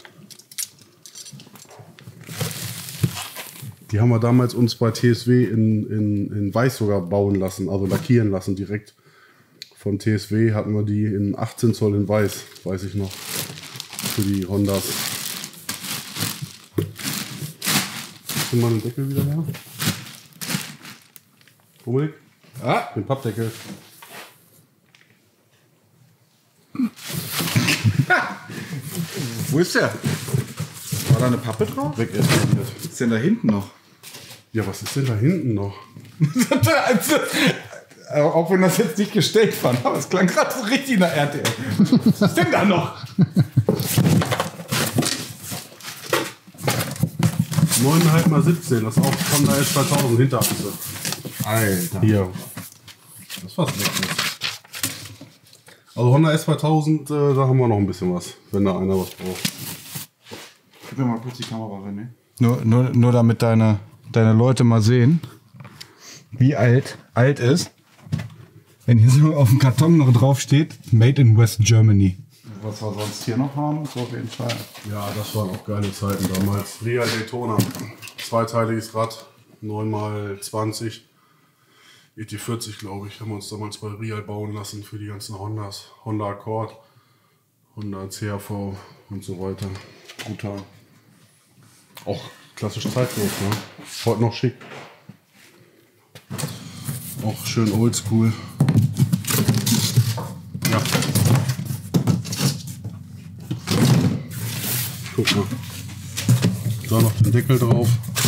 [SPEAKER 2] Die haben wir damals uns bei T S W in, in, in Weiß sogar bauen lassen, also lackieren lassen direkt. Von T S W hatten wir die in achtzehn Zoll in Weiß, weiß ich noch, für die Hondas. Nimm mal den Deckel wieder her. Dominik?
[SPEAKER 4] Ah,
[SPEAKER 2] Den Pappdeckel.
[SPEAKER 4] wo ist der? War da eine Pappe drauf?
[SPEAKER 2] Weg ist
[SPEAKER 4] Was ist denn da hinten noch?
[SPEAKER 2] Ja, was ist denn da hinten noch?
[SPEAKER 4] also, auch wenn das jetzt nicht gestellt war, aber es klang gerade so richtig nach R T L. Was ist denn da noch?
[SPEAKER 2] neun Komma fünf mal siebzehn, das ist auch von der S zweitausend Hinterachse.
[SPEAKER 4] Alter.
[SPEAKER 2] Hier. Das ist fast weg. Also Honda S zweitausend, äh, da haben wir noch ein bisschen was, wenn da einer was braucht.
[SPEAKER 4] Gib mir mal kurz die Kamera, René. Nur, nur, nur damit deine, deine Leute mal sehen, wie alt alt ist. Wenn hier so auf dem Karton noch drauf steht, Made in West Germany. Was wir sonst hier noch haben, so auf jeden Fall.
[SPEAKER 2] Ja, das waren auch geile Zeiten damals. Real Daytona, zweiteiliges Rad, neun mal zwanzig. E T vierzig, glaube ich, haben wir uns damals bei Real bauen lassen für die ganzen Hondas. Honda Accord, Honda C R V und so weiter. Brutal. Auch klassisch zeitlos, ne? Heute noch schick. Auch schön oldschool. Ja. Guck mal. Da noch den Deckel drauf.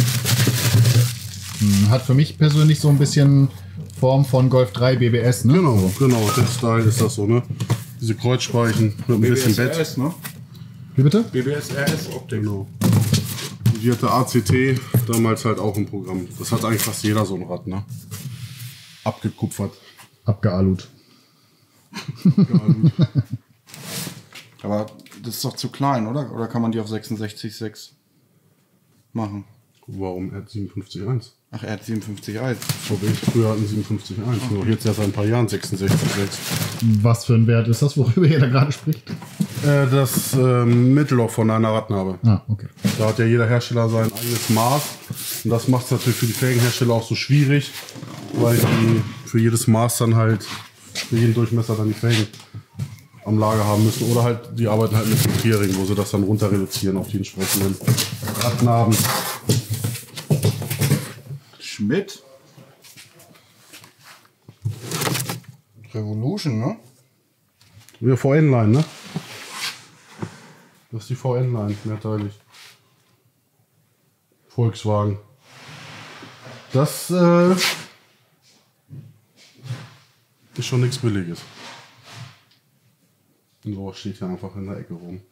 [SPEAKER 1] Hat für mich persönlich so ein bisschen Form von Golf drei B B S, ne?
[SPEAKER 2] Genau, genau, der Style ist das so, ne? Diese Kreuzspeichen mit ein bisschen Bett.
[SPEAKER 4] B B S R S, ne?
[SPEAKER 1] Wie bitte?
[SPEAKER 4] B B S R S Optik.
[SPEAKER 2] Genau. Die hatte A C T damals halt auch im Programm. Das hat eigentlich fast jeder so ein Rad, ne? Abgekupfert.
[SPEAKER 1] Abgealut.
[SPEAKER 4] Aber das ist doch zu klein, oder? Oder kann man die auf sechsundsechzig Komma sechs machen?
[SPEAKER 2] Warum? Er hat siebenundfünfzig Komma eins.
[SPEAKER 4] Ach, er hat siebenundfünfzig Komma eins.
[SPEAKER 2] V W früher hatten siebenundfünfzig Komma eins. Nur jetzt erst seit ein paar Jahren sechsundsechzig Komma sechs.
[SPEAKER 1] Was für ein Wert ist das, worüber ihr da gerade spricht?
[SPEAKER 2] Äh, das ähm, Mittelloch von einer Radnabe.
[SPEAKER 1] Ah, okay.
[SPEAKER 2] Da hat ja jeder Hersteller sein eigenes Maß. Und das macht es natürlich für die Felgenhersteller auch so schwierig, weil die für jedes Maß dann halt, für jeden Durchmesser dann die Felgen am Lager haben müssen. Oder halt, die arbeiten halt mit dem Clearing, wo sie das dann runter reduzieren auf die entsprechenden Radnaben.
[SPEAKER 4] Schmidt. Revolution, ne?
[SPEAKER 2] Ja, V N-Line, ne? Das ist die V N-Line, mehrteilig. Volkswagen. Das äh, ist schon nichts Billiges. Und sowas steht hier einfach in der Ecke rum.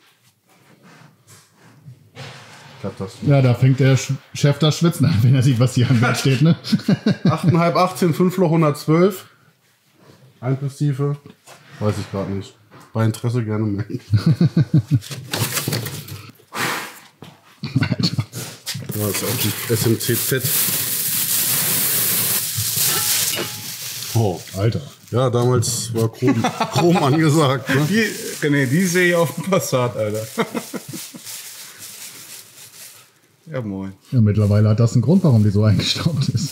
[SPEAKER 2] Ich glaub, das
[SPEAKER 1] Ja, da fängt der Sch- Chef das Schwitzen an, wenn er sieht, was hier am Bett steht, ne?
[SPEAKER 2] acht Komma fünf, achtzehn, fünf Loch hundertzwölf. Einplusstiefe. Weiß ich gerade nicht. Bei Interesse gerne melden.
[SPEAKER 1] Alter.
[SPEAKER 2] Da ist auch die S M C Z. Oh.
[SPEAKER 1] Alter.
[SPEAKER 2] Ja, damals war Chrom, Chrom angesagt. Ne?
[SPEAKER 4] Die, René, die sehe ich auf dem Passat, Alter. Ja, moin.
[SPEAKER 1] Ja, mittlerweile hat das einen Grund, warum die so eingestaubt ist.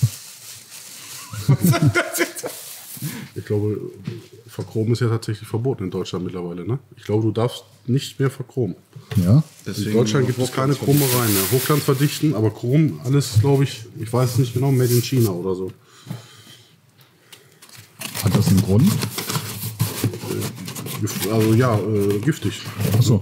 [SPEAKER 3] Ich glaube, Verchromen ist ja tatsächlich verboten in Deutschland mittlerweile. Ne? Ich glaube, du darfst nicht mehr verchromen.
[SPEAKER 1] Ja.
[SPEAKER 3] In Deutschland gibt es keine Chromereien mehr. Hochglanz verdichten, aber Chrom, alles, glaube ich, ich weiß es nicht genau, made in China oder so.
[SPEAKER 1] Hat das einen Grund?
[SPEAKER 3] Also ja, äh, giftig.
[SPEAKER 1] Achso.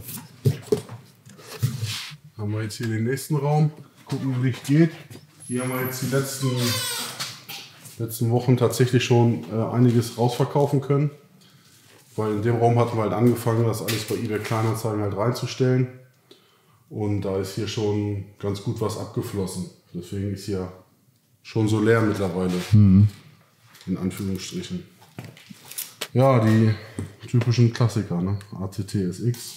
[SPEAKER 3] Haben wir jetzt hier den nächsten Raum. Gucken, wie Licht geht. Hier haben wir jetzt die letzten, letzten Wochen tatsächlich schon äh, einiges rausverkaufen können. Weil in dem Raum hatten wir halt angefangen, das alles bei eBay Kleinanzeigen halt reinzustellen. Und da ist hier schon ganz gut was abgeflossen. Deswegen ist hier schon so leer mittlerweile. Mhm. In Anführungsstrichen. Ja, die typischen Klassiker, ne? A C T S X.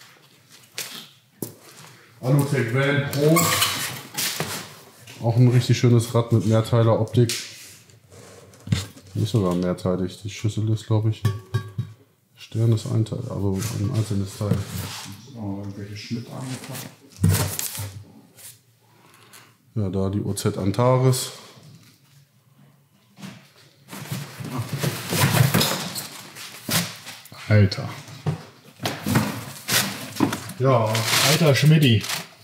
[SPEAKER 3] Alutech Van Pro. Auch ein richtig schönes Rad mit Mehrteiler-Optik. Nicht sogar mehrteilig. Die Schüssel ist, glaube ich, Stern ist ein Teil, also ein einzelnes Teil.
[SPEAKER 4] Oh, irgendwelche Schnitt angefangen.
[SPEAKER 3] Ja, da die O Z Antares.
[SPEAKER 1] Alter.
[SPEAKER 3] Ja,
[SPEAKER 1] Alter Schmidti.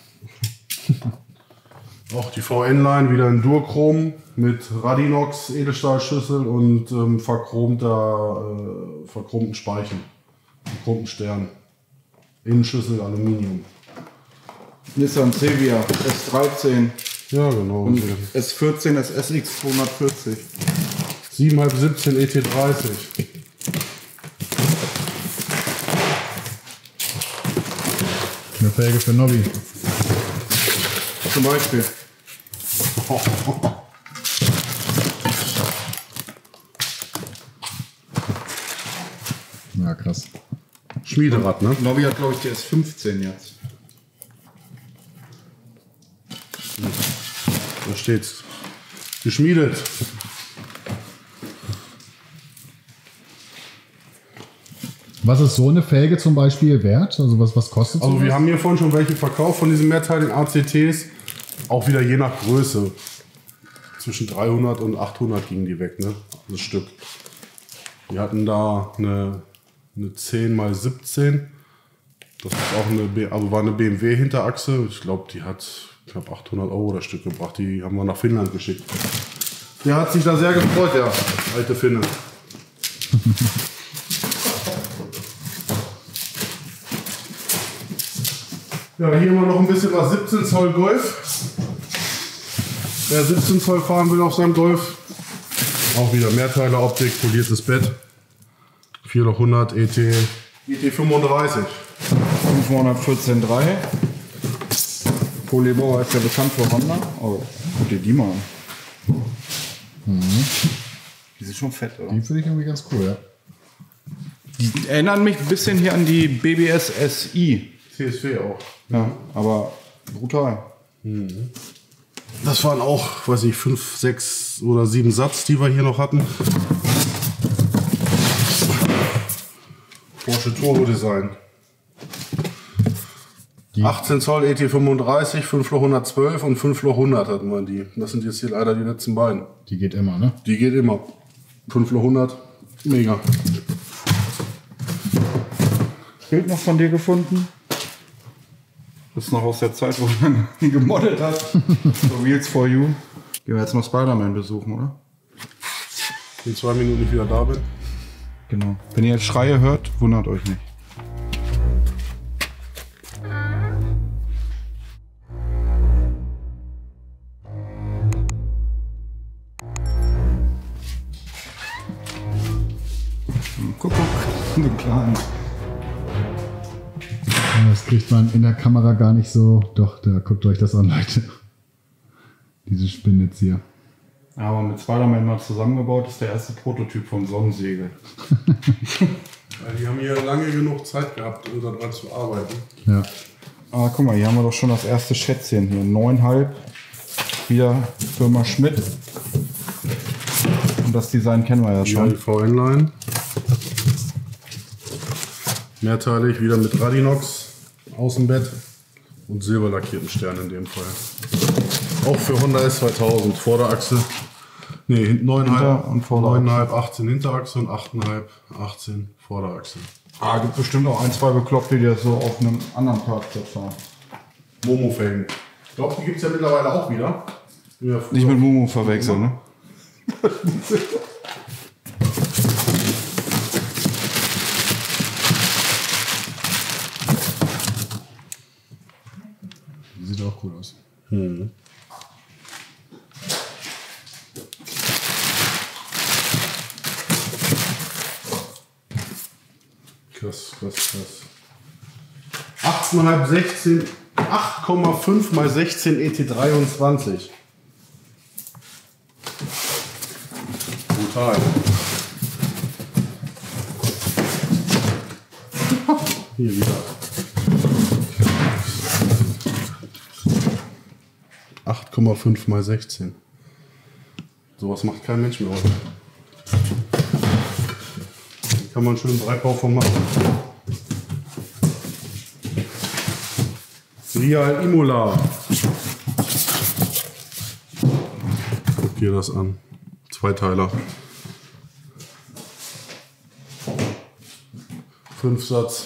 [SPEAKER 3] auch die V N-Line wieder in Durchrom mit Radinox Edelstahlschüssel und ähm, verchromter, äh, verchromten Speichen, verchromten Stern. Innenschüssel Aluminium.
[SPEAKER 4] Nissan Silvia S dreizehn
[SPEAKER 3] Ja, genau.
[SPEAKER 4] und S vierzehn S S X zweihundertvierzig.
[SPEAKER 3] sieben Komma fünf siebzehn E T dreißig.
[SPEAKER 1] Eine Felge für Nobby.
[SPEAKER 4] Zum Beispiel.
[SPEAKER 1] Ja, krass.
[SPEAKER 3] Schmiederad, ne?
[SPEAKER 4] Nobby hat, glaube ich, die S fünfzehn jetzt.
[SPEAKER 3] Da steht's. Geschmiedet.
[SPEAKER 1] Was ist so eine Felge zum Beispiel wert? Also was, was kostet
[SPEAKER 3] Also
[SPEAKER 1] sowas?
[SPEAKER 3] wir haben hier vorhin schon welche verkauft von diesen mehrteiligen A C Ts. Auch wieder je nach Größe. Zwischen dreihundert und achthundert gingen die weg, ne? Das Stück. Wir hatten da eine, eine zehn mal siebzehn. Das ist auch eine, B- also war eine B M W Hinterachse. Ich glaube, die hat knapp achthundert Euro das Stück gebracht. Die haben wir nach Finnland geschickt. Der hat sich da sehr gefreut, der alte Finne. Ja, hier haben wir noch ein bisschen was siebzehn Zoll Golf. Wer siebzehn Zoll fahren will auf seinem Golf. Auch wieder Mehrteiler-Optik, poliertes Bett. vier Loch hundert E T, E T fünfunddreißig.
[SPEAKER 4] fünfhundertvierzehn Komma drei. Polybauer ist ja bekannt für Honda. Oh, guck dir die mal an. Mhm. Die sind schon fett, oder?
[SPEAKER 1] Die finde ich irgendwie ganz cool, ja.
[SPEAKER 4] Die erinnern mich ein bisschen hier an die B B S S I.
[SPEAKER 3] C S W auch.
[SPEAKER 4] Ja, aber brutal.
[SPEAKER 3] Das waren auch, weiß ich, fünf, sechs oder sieben Satz, die wir hier noch hatten. Porsche Turbo Design.
[SPEAKER 1] Die-
[SPEAKER 3] achtzehn Zoll E T fünfunddreißig, fünf Loch hundertzwölf und fünf Loch hundert hatten wir die. Das sind jetzt hier leider die letzten beiden.
[SPEAKER 1] Die geht immer, ne?
[SPEAKER 3] Die geht immer. fünf Loch hundert, mega.
[SPEAKER 4] Bild noch von dir gefunden? Das ist noch aus der Zeit, wo man gemoddet hat. So Wheels for You. Gehen wir jetzt noch Spider-Man besuchen, oder?
[SPEAKER 3] In zwei Minuten ich wieder da bin.
[SPEAKER 4] Genau. Wenn ihr jetzt Schreie hört, wundert euch nicht. Guck, guck, du Kleinen.
[SPEAKER 1] Das kriegt man in der Kamera gar nicht so. Doch, da guckt euch das an, Leute. Diese Spinne jetzt hier.
[SPEAKER 4] Aber mit Spider-Man mal zusammengebaut ist der erste Prototyp vom Sonnensegel.
[SPEAKER 3] Ja, die haben hier lange genug Zeit gehabt, um daran zu arbeiten.
[SPEAKER 1] Ja.
[SPEAKER 4] Ah, guck mal, hier haben wir doch schon das erste Schätzchen hier. neun Komma fünf. Wieder Firma Schmidt. Und das Design kennen wir ja
[SPEAKER 3] Ja,
[SPEAKER 4] schon.
[SPEAKER 3] die V N-Line. Mehrteilig, wieder mit Radinox. Außenbett.
[SPEAKER 2] Und silberlackierten Stern in dem Fall. Auch für Honda S zweitausend. Vorderachse. Nee, neun Komma fünf und Vorderachse. achtzehn Hinterachse und acht Komma fünf, achtzehn Vorderachse.
[SPEAKER 4] Ah, gibt bestimmt auch ein, zwei Bekloppte, die das so auf einem anderen Parkplatz fahren.
[SPEAKER 2] Momo-Felgen. Ich glaube, die gibt es ja mittlerweile auch wieder. Ja,
[SPEAKER 4] nicht mit Momo verwechseln, ne?
[SPEAKER 1] Sieht auch cool aus.
[SPEAKER 2] Hm. Krass, krass, krass. achtzehn Komma fünf, sechzehn, acht Komma fünf mal sechzehn E T dreiundzwanzig. Brutal. Hier wieder. acht Komma fünf mal sechzehn. Sowas macht kein Mensch mehr heute. Da kann man schön Breitbau von machen. Real Imola. Guck dir das an. Zweiteiler. Fünf Satz.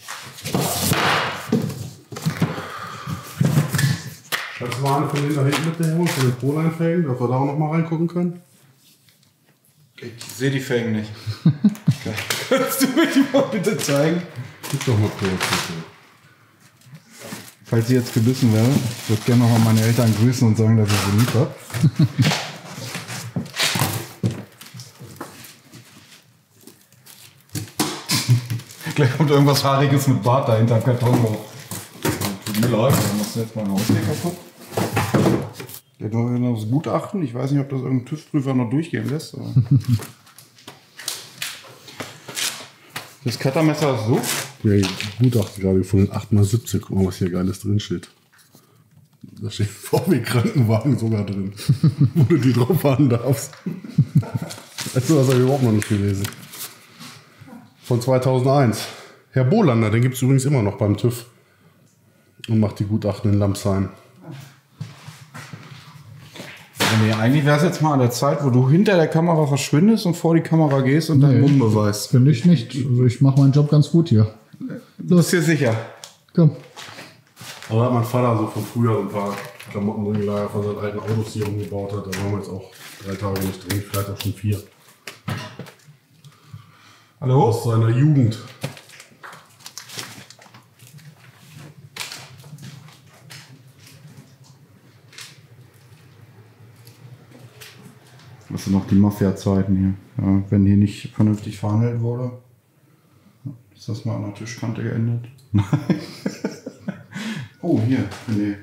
[SPEAKER 2] Schreibst du mal an von den da hinten mit der Hemmung, von den Proline-Felgen, dass wir da auch noch mal reingucken können?
[SPEAKER 4] Ich sehe die Felgen nicht. Kannst du mir die mal bitte zeigen?
[SPEAKER 2] Guck doch mal kurz.
[SPEAKER 4] Falls ich jetzt gebissen werde, ich würde gerne noch mal meine Eltern grüßen und sagen, dass ich sie lieb habe. Gleich kommt irgendwas Haariges mit Bart dahinter im Karton hoch. Tut mir leid, dann machst du jetzt mal einen Ausleger kaputt. Der hat noch das Gutachten. Ich weiß nicht, ob das irgendein TÜV-Prüfer noch durchgehen lässt. Aber das Cuttermesser ist so.
[SPEAKER 2] Ja, Gutachten gerade gefunden, acht mal siebzehn. Guck mal, was hier Geiles drin steht. Da steht V W-Krankenwagen sogar drin, wo du die drauf fahren darfst. Also, das habe ich überhaupt noch nicht gelesen. Von zweitausendeins. Herr Bolander, den gibt es übrigens immer noch beim TÜV. Und macht die Gutachten in Lampsheim.
[SPEAKER 4] Nee, eigentlich wäre es jetzt mal an der Zeit, wo du hinter der Kamera verschwindest und vor die Kamera gehst und deinen Mumm beweist.
[SPEAKER 1] Finde ich nicht. Also ich mache meinen Job ganz gut hier.
[SPEAKER 4] Du bist dir sicher.
[SPEAKER 1] Komm.
[SPEAKER 2] Aber da hat mein Vater so von früher so ein paar Klamotten drin gelagert, von seinen alten Autos hier umgebaut hat. Da waren wir jetzt auch drei Tage nicht drin, vielleicht auch schon vier.
[SPEAKER 4] Hallo?
[SPEAKER 2] Aus seiner Jugend.
[SPEAKER 4] Das sind noch die Mafia-Zeiten hier. Ja, wenn hier nicht vernünftig verhandelt wurde, ist das mal an der Tischkante geendet. Oh, hier, nee.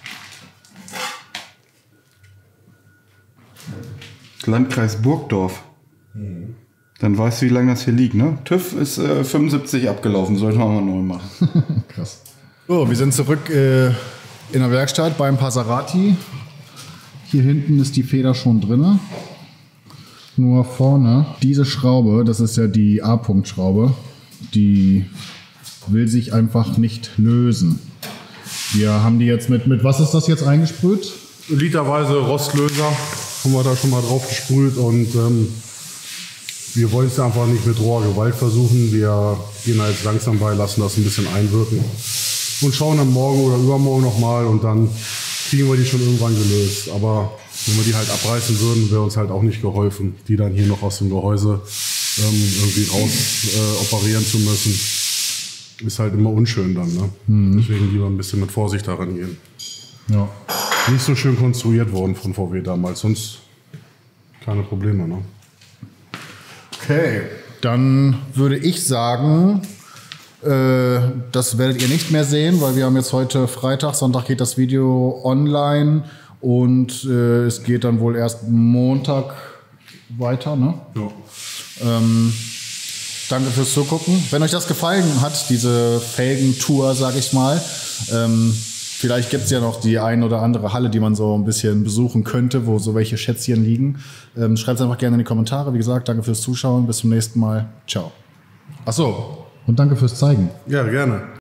[SPEAKER 4] Landkreis Burgdorf. Mhm. Dann weißt du, wie lange das hier liegt, ne? TÜV ist äh, fünfundsiebzig abgelaufen, sollte man mal neu machen.
[SPEAKER 1] Krass. So, wir sind zurück äh, in der Werkstatt beim Passerati. Hier hinten ist die Feder schon drin. Nur vorne, diese Schraube, das ist ja die A-Punkt-Schraube, die will sich einfach nicht lösen. Wir haben die jetzt mit, mit was ist das jetzt eingesprüht?
[SPEAKER 2] Literweise Rostlöser haben wir da schon mal drauf gesprüht und ähm, wir wollen es einfach nicht mit roher Gewalt versuchen. Wir gehen halt langsam bei, lassen das ein bisschen einwirken und schauen dann morgen oder übermorgen nochmal und dann kriegen wir die schon irgendwann gelöst. Aber wenn wir die halt abreißen würden, wäre uns halt auch nicht geholfen, die dann hier noch aus dem Gehäuse ähm, irgendwie raus äh, operieren zu müssen. Ist halt immer unschön dann. Ne? Mhm. Deswegen lieber ein bisschen mit Vorsicht daran gehen.
[SPEAKER 1] Ja.
[SPEAKER 2] Nicht so schön konstruiert worden von V W damals, sonst keine Probleme. Ne?
[SPEAKER 1] Okay, dann würde ich sagen, äh, das werdet ihr nicht mehr sehen, weil wir haben jetzt heute Freitag, Sonntag geht das Video online und äh, es geht dann wohl erst Montag weiter. Ne?
[SPEAKER 2] Ja.
[SPEAKER 1] Ähm, danke fürs Zugucken. Wenn euch das gefallen hat, diese Felgentour, sag ich mal, ähm, vielleicht gibt es ja noch die ein oder andere Halle, die man so ein bisschen besuchen könnte, wo so welche Schätzchen liegen. Ähm, Schreibt es einfach gerne in die Kommentare. Wie gesagt, danke fürs Zuschauen. Bis zum nächsten Mal. Ciao.
[SPEAKER 2] Ach so.
[SPEAKER 1] Und danke fürs Zeigen.
[SPEAKER 2] Ja, gerne.